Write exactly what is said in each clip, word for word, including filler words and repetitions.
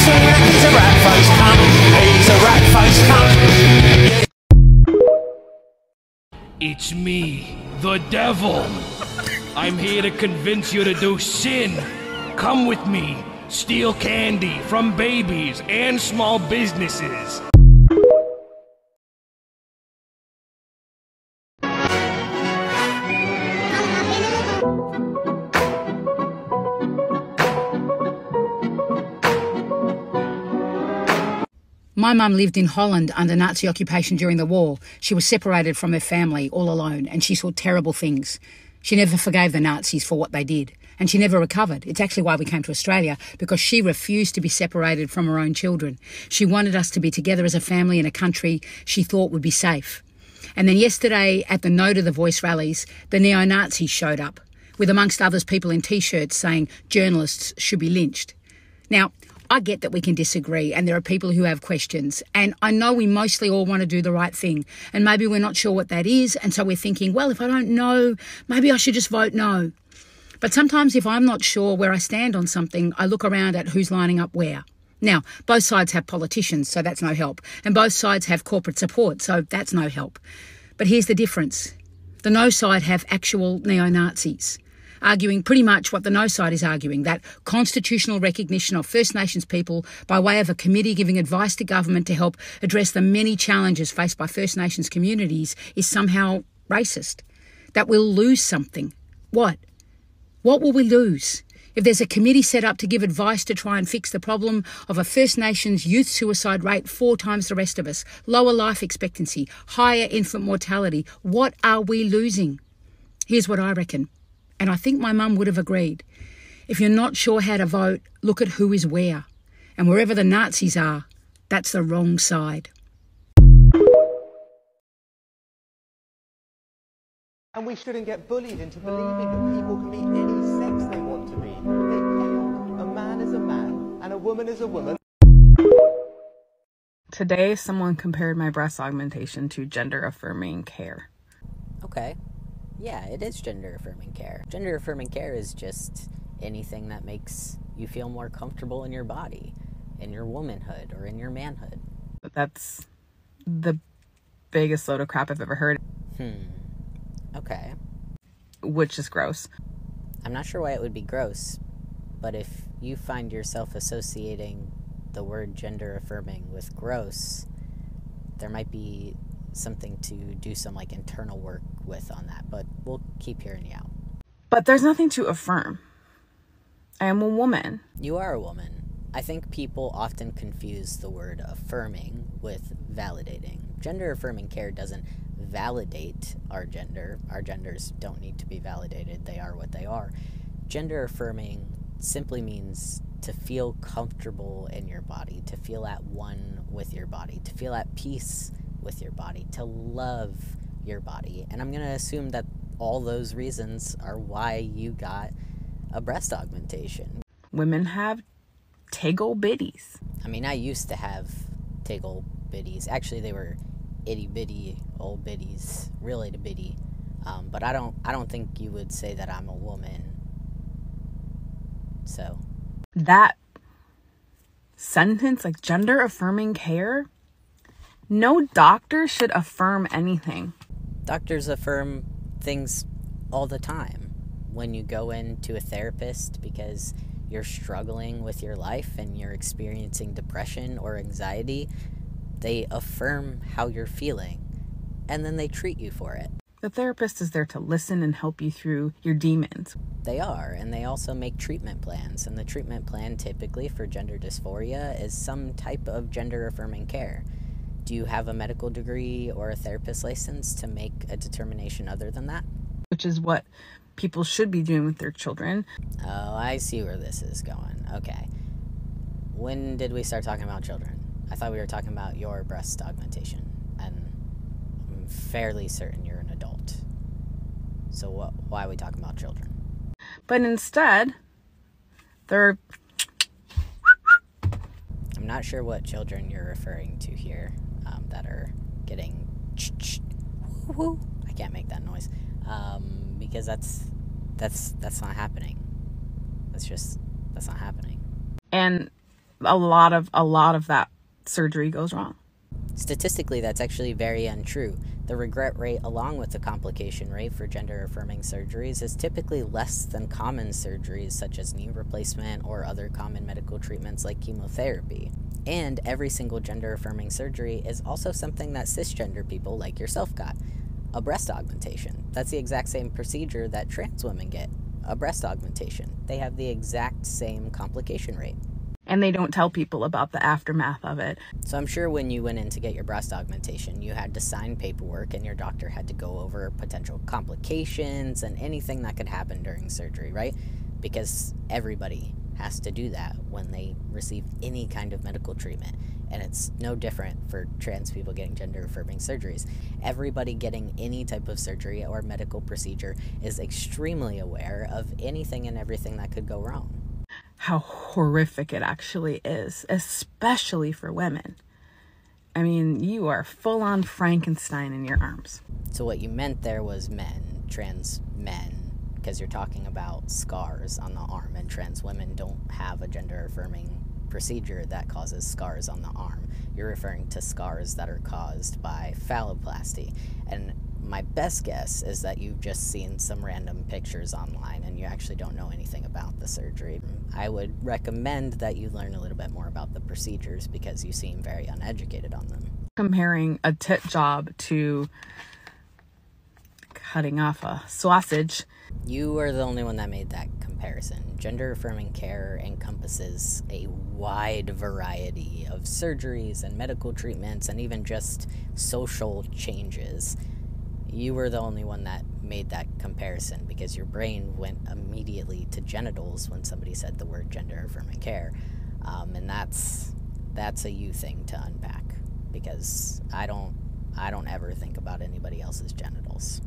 sunak, he's a rat-faced cunt. He's a rat-faced cunt. It's me, the devil. I'm here to convince you to do sin. Come with me. Steal candy from babies and small businesses. My mum lived in Holland under Nazi occupation during the war. She was separated from her family all alone, and she saw terrible things. She never forgave the Nazis for what they did, and she never recovered. It's actually why we came to Australia, because she refused to be separated from her own children. She wanted us to be together as a family in a country she thought would be safe. And then yesterday at the No to the Voice rallies, the neo-Nazis showed up, with amongst others people in T-shirts saying journalists should be lynched. Now, I get that we can disagree and there are people who have questions, and I know we mostly all want to do the right thing, and maybe we're not sure what that is, and so we're thinking, well, if I don't know, maybe I should just vote no. But sometimes if I'm not sure where I stand on something, I look around at who's lining up where. Now, both sides have politicians, so that's no help, and both sides have corporate support, so that's no help. But here's the difference. The no side have actual neo-Nazis, arguing pretty much what the no side is arguing, that constitutional recognition of First Nations people by way of a committee giving advice to government to help address the many challenges faced by First Nations communities is somehow racist. That we'll lose something. What? What will we lose? If there's a committee set up to give advice to try and fix the problem of a First Nations youth suicide rate four times the rest of us, lower life expectancy, higher infant mortality, what are we losing? Here's what I reckon. And I think my mum would have agreed. If you're not sure how to vote, look at who is where. And wherever the Nazis are, that's the wrong side. And we shouldn't get bullied into believing that people can be any sex they want to be. They cannot. A man is a man, and a woman is a woman. Today, someone compared my breast augmentation to gender-affirming care. Okay. Yeah, it is gender-affirming care. Gender-affirming care is just anything that makes you feel more comfortable in your body, in your womanhood, or in your manhood. But that's the biggest load of crap I've ever heard. Hmm. Okay. Which is gross. I'm not sure why it would be gross, but if you find yourself associating the word gender-affirming with gross, there might be something to do some like internal work with on that, but we'll keep hearing you out. But there's nothing to affirm. I am a woman. You are a woman. I think people often confuse the word affirming with validating. Gender affirming care doesn't validate our gender. Our genders don't need to be validated. They are what they are. Gender affirming simply means to feel comfortable in your body, to feel at one with your body, to feel at peace with your body, to love your body. And I'm going to assume that all those reasons are why you got a breast augmentation. Women have tiggle bitties. I mean, I used to have tiggle bitties. Actually, they were itty bitty old bitties, real itty bitty. Um, but I don't, I don't think you would say that I'm a woman. So that sentence, like gender affirming care, no doctor should affirm anything. Doctors affirm things all the time. When you go into a therapist because you're struggling with your life and you're experiencing depression or anxiety, they affirm how you're feeling, and then they treat you for it. The therapist is there to listen and help you through your demons. They are, and they also make treatment plans, and the treatment plan typically for gender dysphoria is some type of gender-affirming care. Do you have a medical degree or a therapist license to make a determination other than that? Which is what people should be doing with their children. Oh, I see where this is going. Okay. When did we start talking about children? I thought we were talking about your breast augmentation, and I'm fairly certain you're an adult. So what, why are we talking about children? But instead, they're... I'm not sure what children you're referring to here um, that are getting... I can't make that noise. Um, because that's, that's, that's not happening. That's just, that's not happening. And a lot of a lot of that surgery goes wrong. Statistically, that's actually very untrue. The regret rate along with the complication rate for gender-affirming surgeries is typically less than common surgeries such as knee replacement or other common medical treatments like chemotherapy. And every single gender-affirming surgery is also something that cisgender people like yourself got. A breast augmentation. That's the exact same procedure that trans women get. A breast augmentation. They have the exact same complication rate. And they don't tell people about the aftermath of it. So I'm sure when you went in to get your breast augmentation, you had to sign paperwork and your doctor had to go over potential complications and anything that could happen during surgery, right? Because everybody has to do that when they receive any kind of medical treatment. And it's no different for trans people getting gender-affirming surgeries. Everybody getting any type of surgery or medical procedure is extremely aware of anything and everything that could go wrong. How horrific it actually is, especially for women. I mean, you are full-on Frankenstein in your arms. So what you meant there was men, trans men, because you're talking about scars on the arm, and trans women don't have a gender-affirming procedure that causes scars on the arm. You're referring to scars that are caused by phalloplasty. And my best guess is that you've just seen some random pictures online and you actually don't know anything about the surgery. I would recommend that you learn a little bit more about the procedures because you seem very uneducated on them. Comparing a tit job to cutting off a sausage. You are the only one that made that comparison. Gender-affirming care encompasses a wide variety of surgeries and medical treatments and even just social changes. You were the only one that made that comparison because your brain went immediately to genitals when somebody said the word gender-affirming care. Um, and that's that's a you thing to unpack because I don't I don't ever think about anybody else's genitals.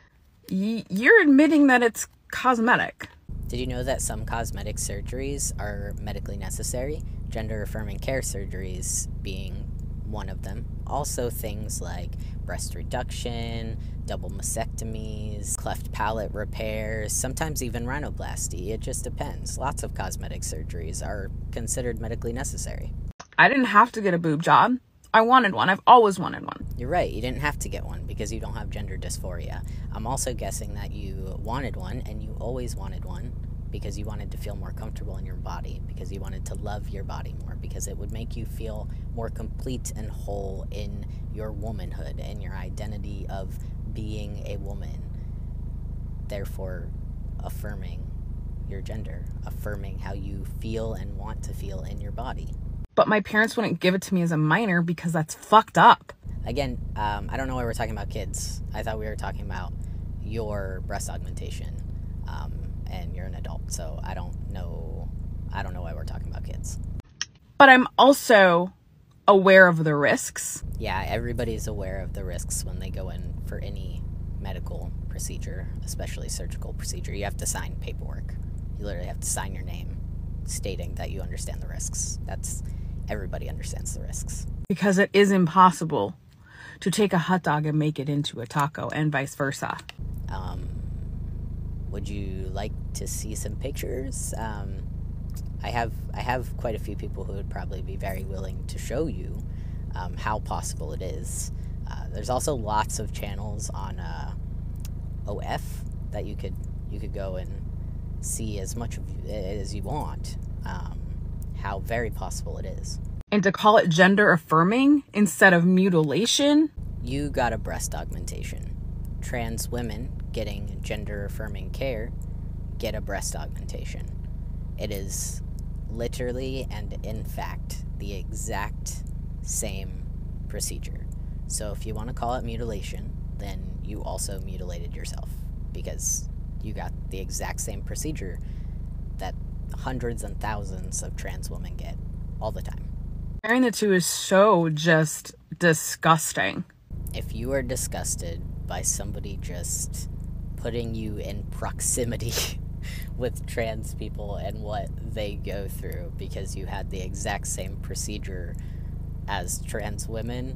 Y- you're admitting that it's cosmetic. Did you know that some cosmetic surgeries are medically necessary? Gender-affirming care surgeries being one of them. Also things like breast reduction, double mastectomies, cleft palate repairs, sometimes even rhinoplasty. It just depends. Lots of cosmetic surgeries are considered medically necessary. I didn't have to get a boob job. I wanted one. I've always wanted one. You're right. You didn't have to get one because you don't have gender dysphoria. I'm also guessing that you wanted one and you always wanted one because you wanted to feel more comfortable in your body, because you wanted to love your body more, because it would make you feel more complete and whole in your womanhood and your identity of being a woman. Therefore, affirming your gender, affirming how you feel and want to feel in your body. But my parents wouldn't give it to me as a minor because that's fucked up. Again, um, I don't know why we're talking about kids. I thought we were talking about your breast augmentation, um, and you're an adult, so I don't know. I don't know why we're talking about kids. But I'm also aware of the risks. Yeah, everybody's aware of the risks when they go in for any medical procedure, especially surgical procedure. You have to sign paperwork. You literally have to sign your name stating that you understand the risks. That's everybody understands the risks. Because it is impossible to take a hot dog and make it into a taco and vice versa. Um, would you like to see some pictures? Um, I have I have quite a few people who would probably be very willing to show you um, how possible it is. Uh, there's also lots of channels on uh, O F that you could you could go and see as much of as you want. Um, how very possible it is. And to call it gender affirming instead of mutilation. You got a breast augmentation. Trans women getting gender affirming care get a breast augmentation. It is literally and in fact the exact same procedure. So if you want to call it mutilation, then you also mutilated yourself because you got the exact same procedure that hundreds and thousands of trans women get all the time. Comparing the two is so just disgusting. If you are disgusted by somebody just putting you in proximity with trans people and what they go through because you had the exact same procedure as trans women,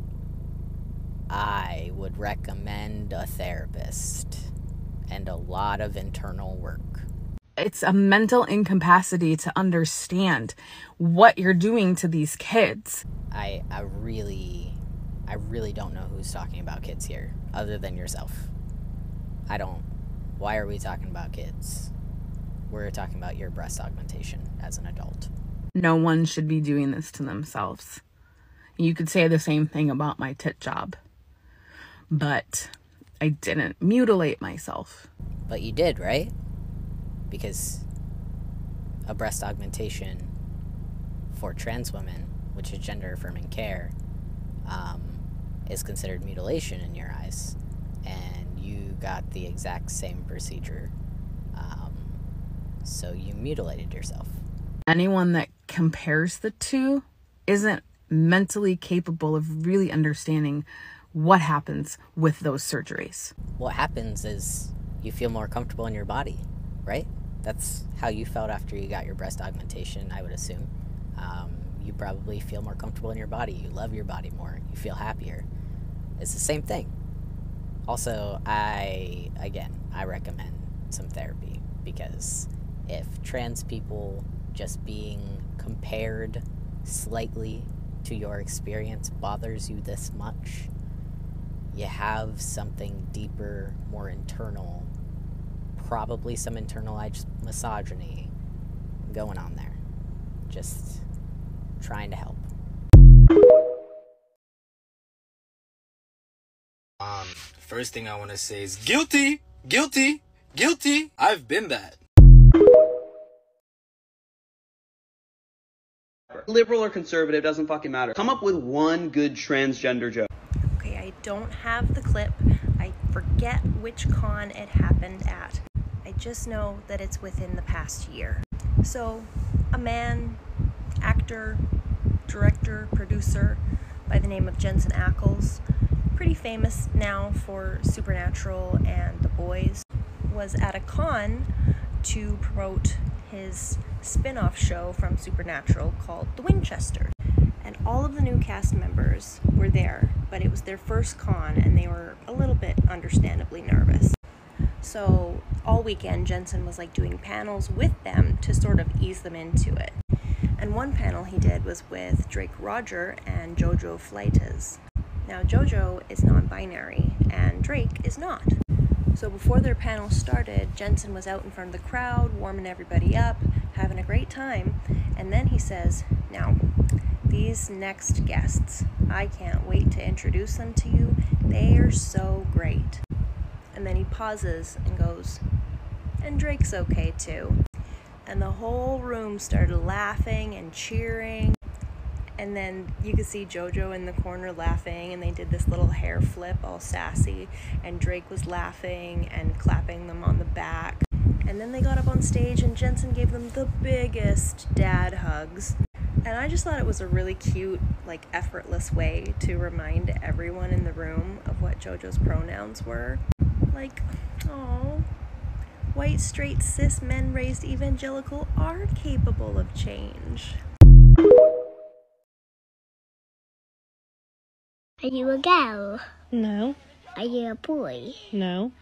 I would recommend a therapist and a lot of internal work. It's a mental incapacity to understand what you're doing to these kids. I I really I really don't know who's talking about kids here other than yourself. I don't. Why are we talking about kids? We're talking about your breast augmentation as an adult. No one should be doing this to themselves. You could say the same thing about my tit job. But I didn't mutilate myself. But you did, right? Because a breast augmentation for trans women, which is gender affirming care, um, is considered mutilation in your eyes. And you got the exact same procedure. Um, so you mutilated yourself. Anyone that compares the two isn't mentally capable of really understanding what happens with those surgeries. What happens is you feel more comfortable in your body, right? That's how you felt after you got your breast augmentation, I would assume. Um, you probably feel more comfortable in your body. You love your body more. You feel happier. It's the same thing. Also, I, again, I recommend some therapy, because if trans people just being compared slightly to your experience bothers you this much, you have something deeper, more internal, probably some internalized misogyny going on there. Just trying to help. Um, first thing I want to say is guilty, guilty, guilty. I've been that. Liberal or conservative, doesn't fucking matter. Come up with one good transgender joke. Okay, I don't have the clip. I forget which con it happened at. I just know that it's within the past year. So, a man, actor, director, producer by the name of Jensen Ackles, pretty famous now for Supernatural and The Boys, was at a con to promote his spin-off show from Supernatural called The Winchester. And all of the new cast members were there, but it was their first con and they were a little bit understandably nervous. So all weekend Jensen was like doing panels with them to sort of ease them into it. And one panel he did was with Drake Roger and Jojo Fleitas. Now Jojo is non-binary and Drake is not. So before their panel started, Jensen was out in front of the crowd, warming everybody up, having a great time, and then he says, "Now, these next guests, I can't wait to introduce them to you. They are so great." And then he pauses and goes, "And Drake's okay too." And the whole room started laughing and cheering. And then you could see Jojo in the corner laughing, and they did this little hair flip all sassy, and Drake was laughing and clapping them on the back. And then they got up on stage and Jensen gave them the biggest dad hugs. And I just thought it was a really cute, like, effortless way to remind everyone in the room of what Jojo's pronouns were. Like, oh, white, straight, cis men raised evangelical are capable of change. Are you a girl? No. Are you a boy? No.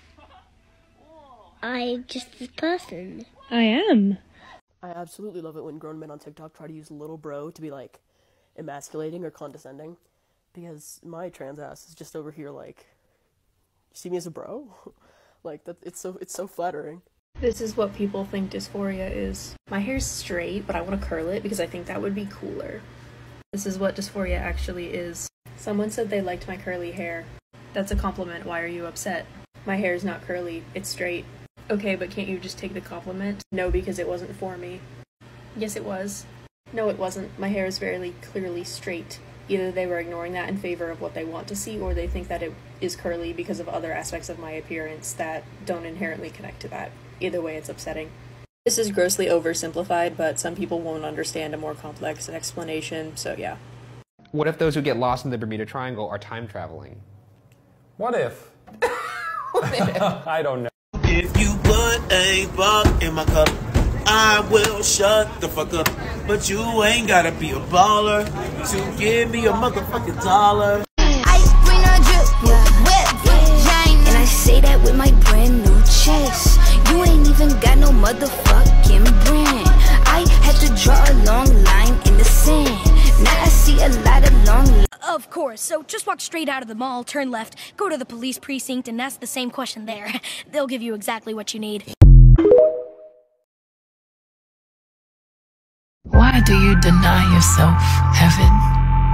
I'm just a person. I am. I absolutely love it when grown men on TikTok try to use little bro to be, like, emasculating or condescending. Because my trans ass is just over here, like, you see me as a bro? Like, that, it's so it's so flattering. This is what people think dysphoria is. My hair's straight, but I want to curl it because I think that would be cooler. This is what dysphoria actually is. Someone said they liked my curly hair. That's a compliment. Why are you upset? My hair is not curly. It's straight. Okay, but can't you just take the compliment? No, because it wasn't for me. Yes, it was. No, it wasn't. My hair is very clearly straight. Either they were ignoring that in favor of what they want to see, or they think that it is curly because of other aspects of my appearance that don't inherently connect to that. Either way, it's upsetting. This is grossly oversimplified, but some people won't understand a more complex explanation, so yeah. What if those who get lost in the Bermuda Triangle are time traveling? What if? What if? I don't know. If you put a buck in my cup, I will shut the fuck up. But you ain't gotta be a baller to give me a motherfucking dollar. Ice green or drip, yeah. Whip, vagina. And I say that with my brand new chest. You ain't even even got no motherfucking brand. I had to draw a long line in the sand. Now I see a lot of long lines. Of course, so just walk straight out of the mall, turn left, go to the police precinct, and ask the same question there. They'll give you exactly what you need. Why do you deny yourself heaven?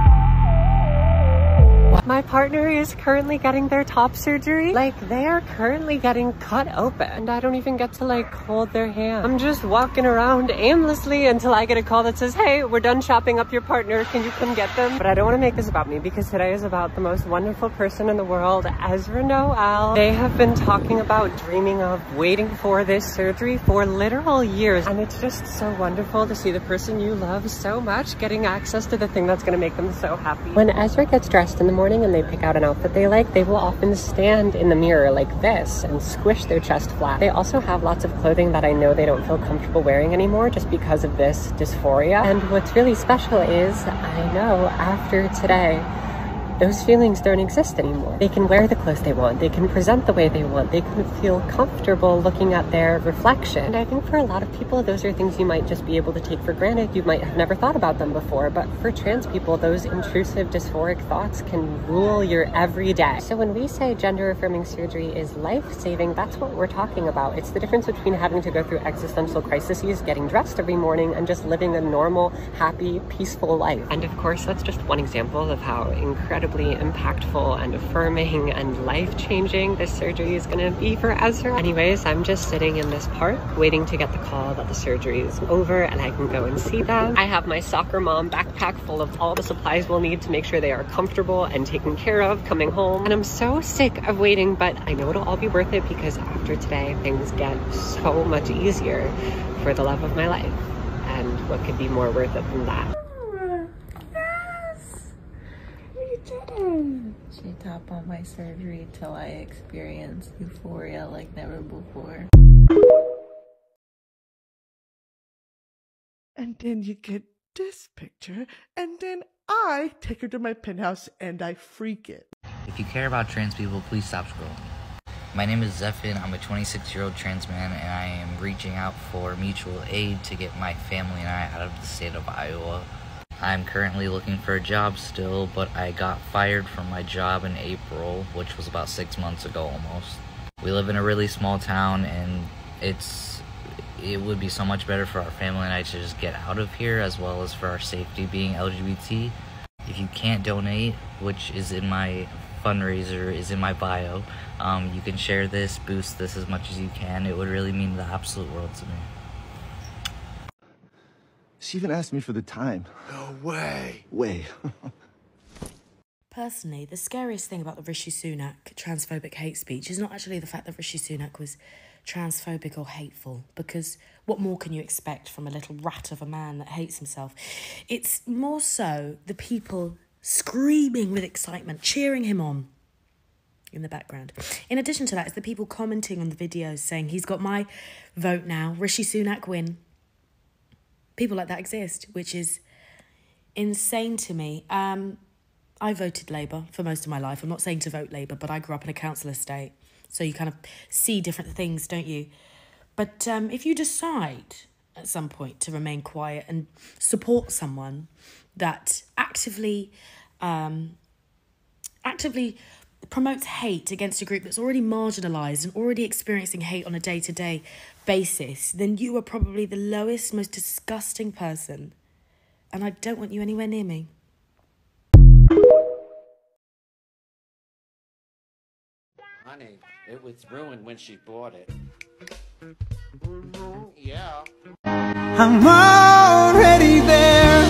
My partner is currently getting their top surgery. Like, they are currently getting cut open. And I don't even get to, like, hold their hand. I'm just walking around aimlessly until I get a call that says, hey, we're done shopping up your partner. Can you come get them? But I don't want to make this about me, because today is about the most wonderful person in the world, Ezra Noel. They have been talking about dreaming of waiting for this surgery for literal years. And it's just so wonderful to see the person you love so much getting access to the thing that's going to make them so happy. When Ezra gets dressed in the morning and they pick out an outfit they like, they will often stand in the mirror like this and squish their chest flat. They also have lots of clothing that I know they don't feel comfortable wearing anymore just because of this dysphoria. And what's really special is, I know after today, those feelings don't exist anymore. They can wear the clothes they want. They can present the way they want. They can feel comfortable looking at their reflection. And I think for a lot of people, those are things you might just be able to take for granted. You might have never thought about them before, but for trans people, those intrusive dysphoric thoughts can rule your everyday. So when we say gender affirming surgery is life-saving, that's what we're talking about. It's the difference between having to go through existential crises, getting dressed every morning, and just living a normal, happy, peaceful life. And of course, that's just one example of how incredible impactful and affirming and life-changing this surgery is going to be for Ezra. Anyways, I'm just sitting in this park waiting to get the call that the surgery is over and I can go and see them. I have my soccer mom backpack full of all the supplies we'll need to make sure they are comfortable and taken care of coming home. And I'm so sick of waiting, but I know it'll all be worth it, because after today, things get so much easier for the love of my life. And what could be more worth it than that? She top on my surgery till I experience euphoria like never before. And then you get this picture, and then I take her to my penthouse and I freak it. If you care about trans people, please stop scrolling. My name is Zephin. I'm a twenty-six-year-old trans man, and I am reaching out for mutual aid to get my family and I out of the state of Iowa. I'm currently looking for a job still, but I got fired from my job in April, which was about six months ago almost. We live in a really small town, and it's it would be so much better for our family and I to just get out of here, as well as for our safety being L G B T. If you can't donate, which is in my fundraiser, is in my bio, um, you can share this, boost this as much as you can. It would really mean the absolute world to me. She even asked me for the time. No way. Way. Personally, the scariest thing about the Rishi Sunak transphobic hate speech is not actually the fact that Rishi Sunak was transphobic or hateful, because what more can you expect from a little rat of a man that hates himself? It's more so the people screaming with excitement, cheering him on in the background. In addition to that, it's the people commenting on the videos saying, he's got my vote now, Rishi Sunak win. People like that exist, which is insane to me. Um, I voted Labour for most of my life. I'm not saying to vote Labour, but I grew up in a council estate. So you kind of see different things, don't you? But um, if you decide at some point to remain quiet and support someone that actively, um, actively promotes hate against a group that's already marginalised and already experiencing hate on a day-to-day basis, then you are probably the lowest, most disgusting person. And I don't want you anywhere near me. Honey, it was ruined when she bought it. Mm-hmm, yeah. I'm already there.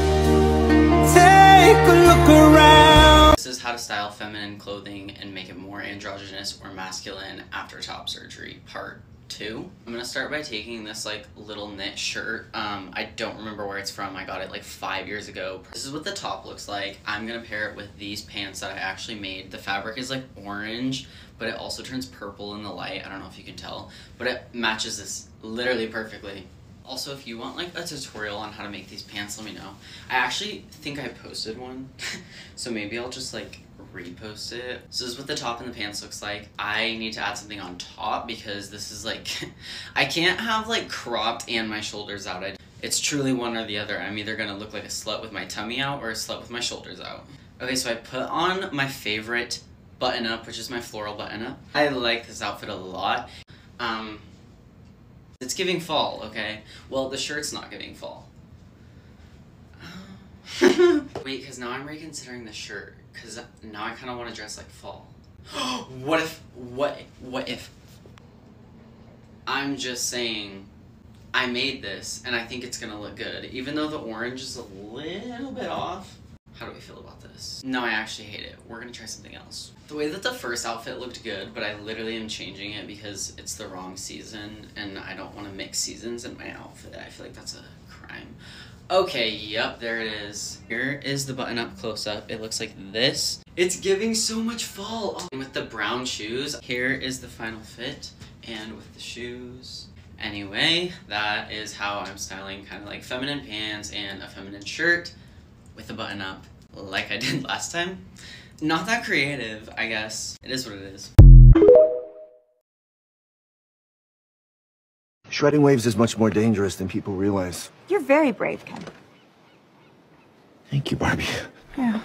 Take a look around. This is how to style feminine clothing and make it more androgynous or masculine after top surgery, part two. I'm gonna start by taking this like little knit shirt. Um, I don't remember where it's from. I got it like five years ago. This is what the top looks like. I'm gonna pair it with these pants that I actually made. The fabric is like orange, but it also turns purple in the light. I don't know if you can tell, but it matches this literally perfectly. Also, if you want like a tutorial on how to make these pants, let me know. I actually think I posted one, so maybe I'll just like repost it. So this is what the top and the pants looks like. I need to add something on top because this is like, I can't have like cropped and my shoulders out. I, it's truly one or the other. I'm either gonna look like a slut with my tummy out or a slut with my shoulders out. Okay, so I put on my favorite button up, which is my floral button up. I like this outfit a lot. Um, it's giving fall, okay? Well, the shirt's not giving fall. Wait, because now I'm reconsidering the shirt, because now I kind of want to dress like fall. What if, what, what if, I'm just saying, I made this, and I think it's gonna look good, even though the orange is a little bit off. How do we feel about this? No, I actually hate it. We're gonna try something else. The way that the first outfit looked good, but I literally am changing it because it's the wrong season, and I don't want to mix seasons in my outfit. I feel like that's a crime. Okay, yep, there it is. Here is the button-up close-up. It looks like this. It's giving so much fall. Oh. And with the brown shoes, here is the final fit, and with the shoes. Anyway, that is how I'm styling kind of like feminine pants and a feminine shirt with a button up like I did last time. Not that creative, I guess. It is what it is. Shredding waves is much more dangerous than people realize. You're very brave, Ken. Thank you, Barbie. Yeah.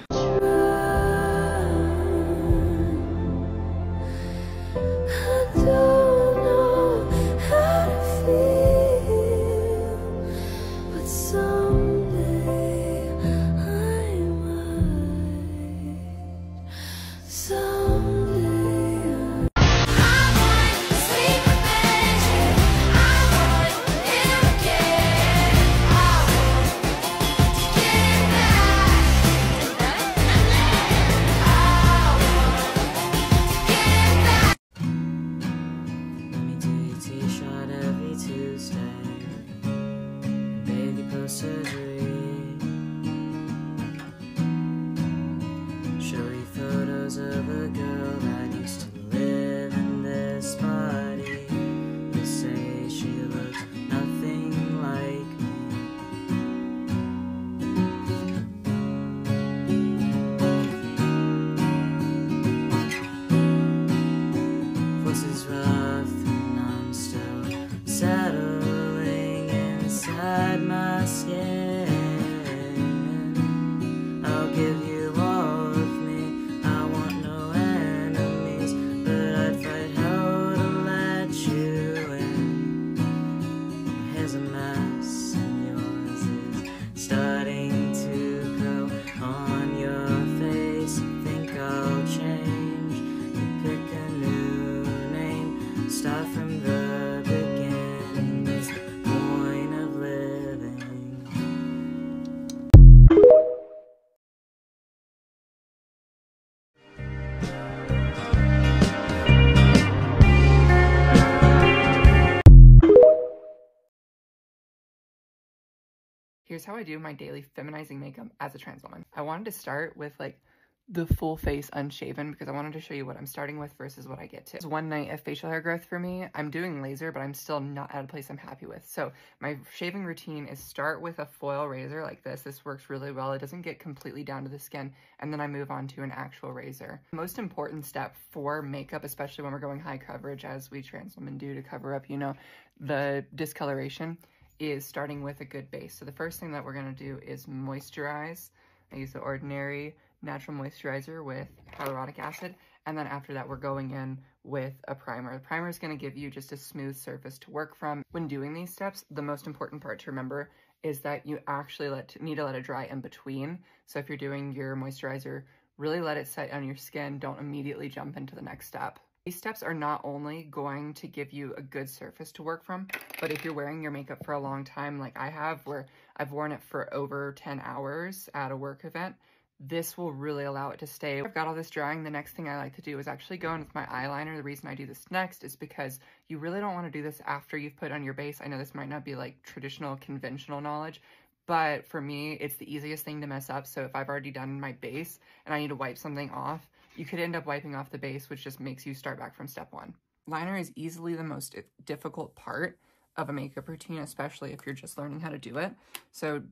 Here's how I do my daily feminizing makeup as a trans woman. I wanted to start with like the full face unshaven because I wanted to show you what I'm starting with versus what I get to. It's one night of facial hair growth for me. I'm doing laser, but I'm still not at a place I'm happy with. So my shaving routine is start with a foil razor like this. This works really well. It doesn't get completely down to the skin. And then I move on to an actual razor. The most important step for makeup, especially when we're going high coverage as we trans women do to cover up, you know, the discoloration, is starting with a good base. So the first thing that we're gonna do is moisturize. I use the ordinary natural moisturizer with hyaluronic acid, and then after that we're going in with a primer. The primer is gonna give you just a smooth surface to work from. When doing these steps, the most important part to remember is that you actually let need to let it dry in between. So if you're doing your moisturizer, really let it set on your skin. Don't immediately jump into the next step. These steps are not only going to give you a good surface to work from, but if you're wearing your makeup for a long time, like I have, where I've worn it for over ten hours at a work event, this will really allow it to stay. I've got all this drying. The next thing I like to do is actually go in with my eyeliner. The reason I do this next is because you really don't want to do this after you've put on your base. I know this might not be like traditional, conventional knowledge, but for me, it's the easiest thing to mess up. So if I've already done my base and I need to wipe something off, you could end up wiping off the base, which just makes you start back from step one. Liner is easily the most difficult part of a makeup routine, especially if you're just learning how to do it. So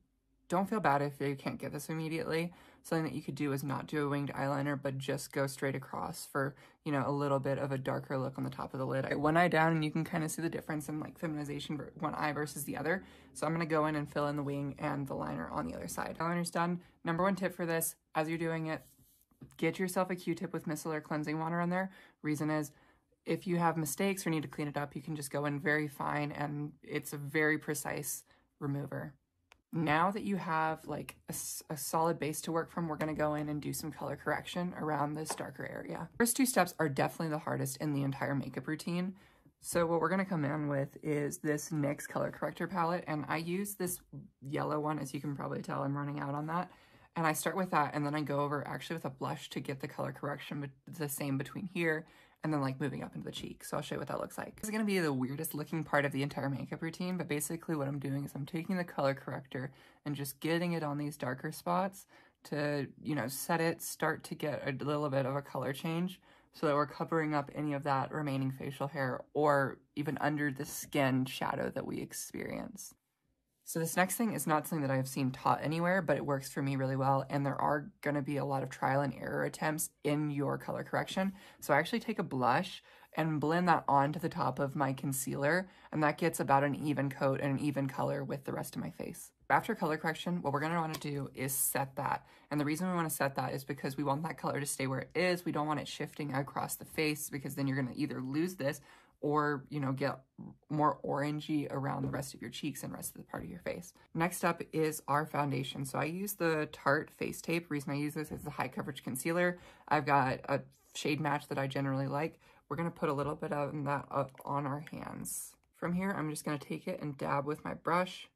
Don't feel bad if you can't get this immediately. Something that you could do is not do a winged eyeliner, but just go straight across for, you know, a little bit of a darker look on the top of the lid. One eye down, and you can kind of see the difference in like feminization for one eye versus the other. So I'm going to go in and fill in the wing and the liner on the other side. Eyeliner's done. Number one tip for this, as you're doing it, get yourself a Q-tip with micellar cleansing water on there. Reason is, if you have mistakes or need to clean it up, you can just go in very fine, and it's a very precise remover. Now that you have like a, a solid base to work from, we're going to go in and do some color correction around this darker area. First two steps are definitely the hardest in the entire makeup routine. So what we're going to come in with is this N Y X color corrector palette, and I use this yellow one. As you can probably tell, I'm running out on that. And I start with that, and then I go over actually with a blush to get the color correction but the same between here and then like moving up into the cheek. So I'll show you what that looks like. This is going to be the weirdest looking part of the entire makeup routine, but basically what I'm doing is I'm taking the color corrector and just getting it on these darker spots to, you know, set it, start to get a little bit of a color change so that we're covering up any of that remaining facial hair or even under the skin shadow that we experience. So this next thing is not something that I've seen taught anywhere, but it works for me really well, and there are going to be a lot of trial and error attempts in your color correction. So I actually take a blush and blend that onto the top of my concealer, and that gets about an even coat and an even color with the rest of my face. After color correction, what we're going to want to do is set that, and the reason we want to set that is because we want that color to stay where it is. We don't want it shifting across the face, because then you're going to either lose this or, you know, get more orangey around the rest of your cheeks and rest of the part of your face. Next up is our foundation. So I use the Tarte Face Tape. The reason I use this is a high coverage concealer. I've got a shade match that I generally like. We're gonna put a little bit of that up on our hands. From here, I'm just gonna take it and dab with my brush,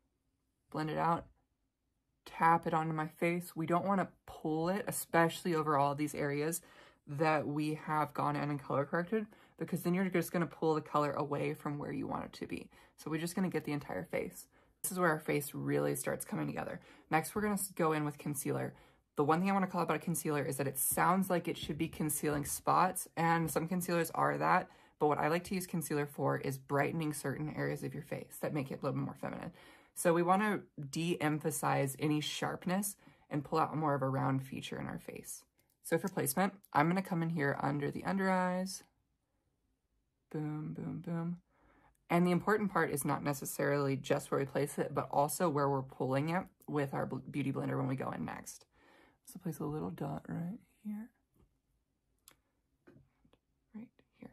blend it out, tap it onto my face. We don't wanna pull it, especially over all of these areas that we have gone in and color corrected, because then you're just going to pull the color away from where you want it to be. So we're just going to get the entire face. This is where our face really starts coming together. Next, we're going to go in with concealer. The one thing I want to call about a concealer is that it sounds like it should be concealing spots, and some concealers are that, but what I like to use concealer for is brightening certain areas of your face that make it a little bit more feminine. So we want to de-emphasize any sharpness and pull out more of a round feature in our face. So for placement, I'm going to come in here under the under eyes. Boom, boom, boom. And the important part is not necessarily just where we place it, but also where we're pulling it with our Beauty Blender when we go in next. So place a little dot right here. Right here.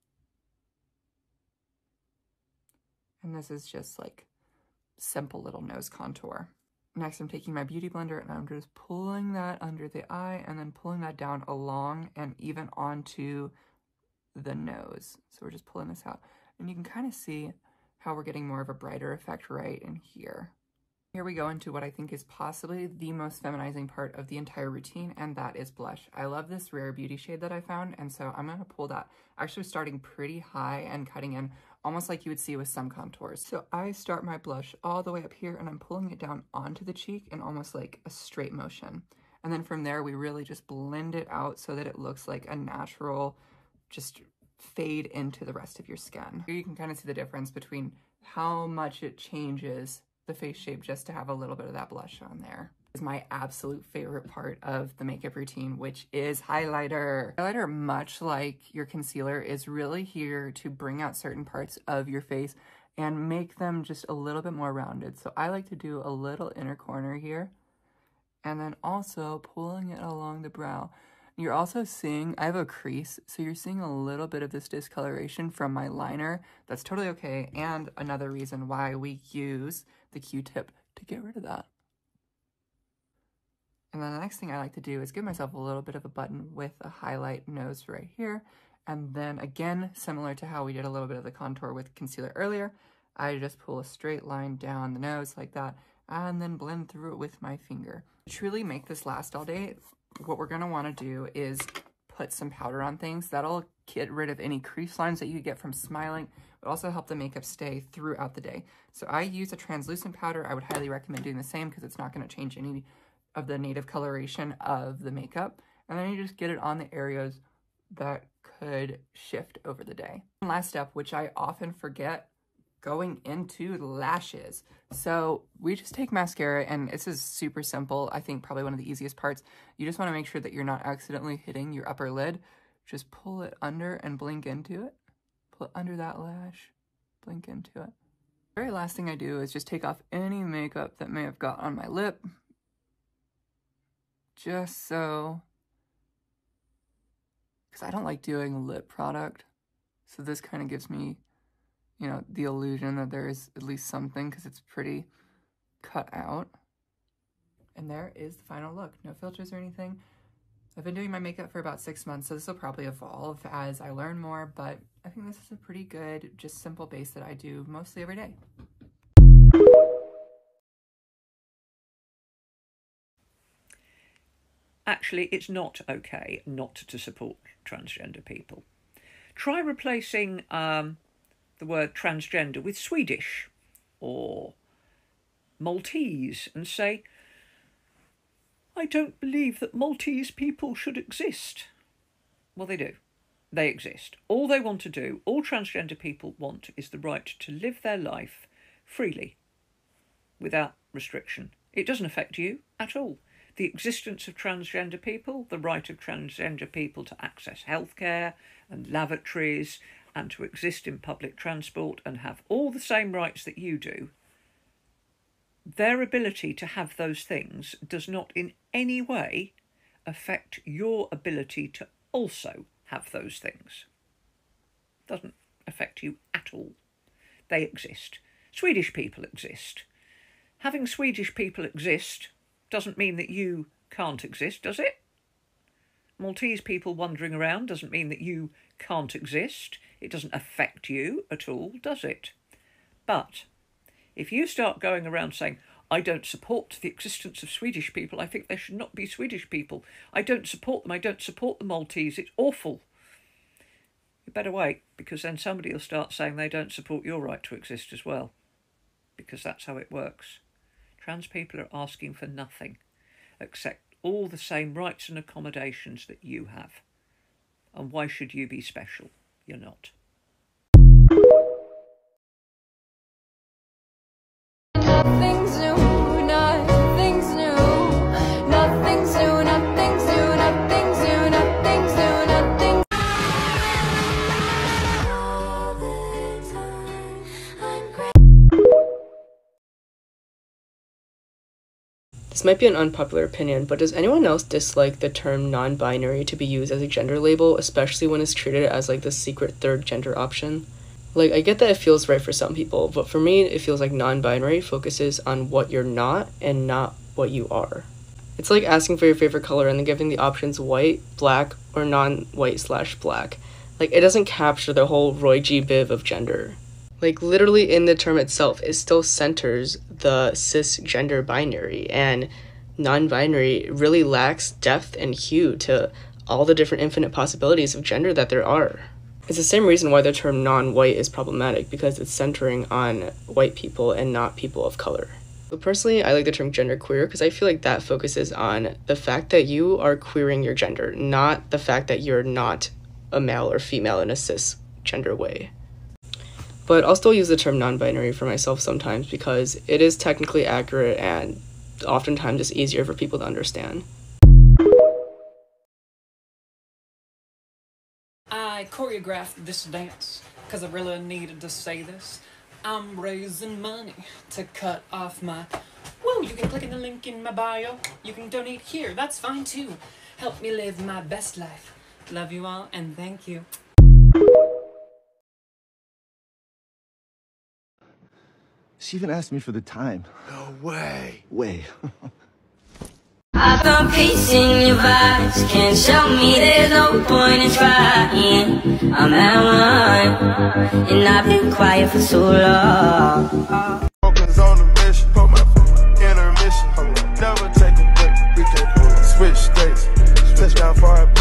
And this is just like simple little nose contour. Next, I'm taking my Beauty Blender and I'm just pulling that under the eye and then pulling that down along and even onto the nose. So we're just pulling this out. And you can kind of see how we're getting more of a brighter effect right in here. Here we go into what I think is possibly the most feminizing part of the entire routine, and that is blush. I love this Rare Beauty shade that I found, and so I'm going to pull that, actually starting pretty high and cutting in almost like you would see with some contours. So I start my blush all the way up here, and I'm pulling it down onto the cheek in almost like a straight motion. And then from there, we really just blend it out so that it looks like a natural, just fade into the rest of your skin. Here you can kind of see the difference between how much it changes the face shape just to have a little bit of that blush on there. This is my absolute favorite part of the makeup routine, which is highlighter. Highlighter, much like your concealer, is really here to bring out certain parts of your face and make them just a little bit more rounded. So I like to do a little inner corner here and then also pulling it along the brow. You're also seeing, I have a crease, so you're seeing a little bit of this discoloration from my liner. That's totally okay, and another reason why we use the Q-tip to get rid of that. And then the next thing I like to do is give myself a little bit of a button with a highlight nose right here. And then again, similar to how we did a little bit of the contour with concealer earlier, I just pull a straight line down the nose like that, and then blend through it with my finger. To truly make this last all day, what we're gonna wanna do is put some powder on things. That'll get rid of any crease lines that you get from smiling, but also help the makeup stay throughout the day. So I use a translucent powder. I would highly recommend doing the same because it's not gonna change any of the native coloration of the makeup. And then you just get it on the areas that could shift over the day. Last step, which I often forget going into the lashes. So we just take mascara, and this is super simple. I think probably one of the easiest parts. You just want to make sure that you're not accidentally hitting your upper lid. Just pull it under and blink into it. Pull it under that lash, blink into it. The very last thing I do is just take off any makeup that may have got on my lip. Just so, because I don't like doing lip product. So this kind of gives me, you know, the illusion that there is at least something, because it's pretty cut out. And there is the final look. No filters or anything. I've been doing my makeup for about six months, so this will probably evolve as I learn more, but I think this is a pretty good, just simple base that I do mostly every day. Actually, it's not okay not to support transgender people. Try replacing um, the word transgender with Swedish or Maltese and say, I don't believe that Maltese people should exist. Well, they do. They exist. All they want to do, all transgender people want, is the right to live their life freely, without restriction. It doesn't affect you at all. The existence of transgender people, the right of transgender people to access healthcare and lavatories and to exist in public transport and have all the same rights that you do, their ability to have those things does not in any way affect your ability to also have those things. Doesn't affect you at all. They exist. Swedish people exist. Having Swedish people exist doesn't mean that you can't exist, does it? Maltese people wandering around doesn't mean that you can't exist. It doesn't affect you at all, does it? But if you start going around saying, I don't support the existence of Swedish people, I think there should not be Swedish people, I don't support them, I don't support the Maltese, it's awful. You better wait, because then somebody will start saying they don't support your right to exist as well. Because that's how it works. Trans people are asking for nothing except all the same rights and accommodations that you have. And why should you be special? You're not. Nothing's new, nothing's new, nothing's new, nothing's new, nothing's new, nothing's new, nothing's all the time. I'm great. This might be an unpopular opinion, but does anyone else dislike the term non-binary to be used as a gender label, especially when it's treated as like the secret third gender option? Like, I get that it feels right for some people, but for me, it feels like non-binary focuses on what you're not and not what you are. It's like asking for your favorite color and then giving the options white, black, or non-white slash black. Like, it doesn't capture the whole Roy G. Biv of gender. Like, literally in the term itself, it still centers the cisgender binary, and non-binary really lacks depth and hue to all the different infinite possibilities of gender that there are. It's the same reason why the term non-white is problematic, because it's centering on white people and not people of color. But personally, I like the term genderqueer because I feel like that focuses on the fact that you are queering your gender, not the fact that you're not a male or female in a cisgender way. But I'll still use the term non-binary for myself sometimes because it is technically accurate and oftentimes it's easier for people to understand. I choreographed this dance because I really needed to say this. I'm raising money to cut off my... Whoa, you can click in the link in my bio. You can donate here, that's fine too. Help me live my best life. Love you all and thank you. She even asked me for the time. No way. Way. I've been pacing your vibes, can't show me there's no point in trying. I'm at one, and I've been quiet for so long. Focus on the mission, put my intermission. Never take a break, we can switch states. Touchdown far